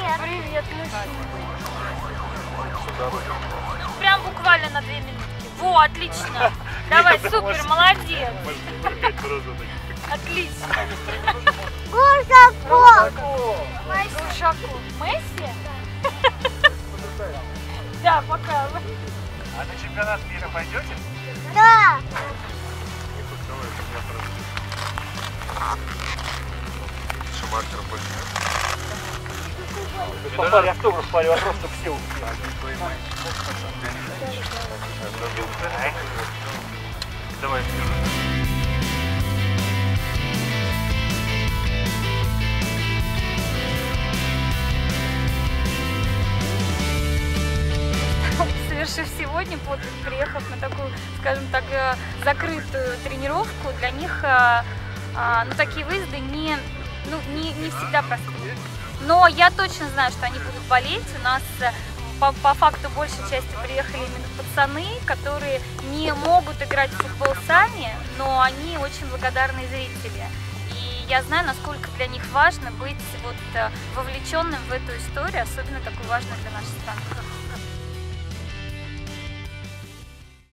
Привет. Привет, прям буквально на 2 минутки. Во, отлично. Давай, супер, молодец. Отлично. Гуршаков. Месси? Да, пока. А на чемпионат мира пойдете? Да. Шумахер больше. Попали автограф, попали вопрос, чтобы все успели. Давай. Совершив сегодня подвиг, приехав на такую, скажем так, закрытую тренировку, для них ну, такие выезды не всегда простые. Но я точно знаю, что они будут болеть. У нас по факту большей части приехали именно пацаны, которые не могут играть в футбол сами, но они очень благодарные зрители. И я знаю, насколько для них важно быть вот вовлеченным в эту историю, особенно такую важную для нашей страны.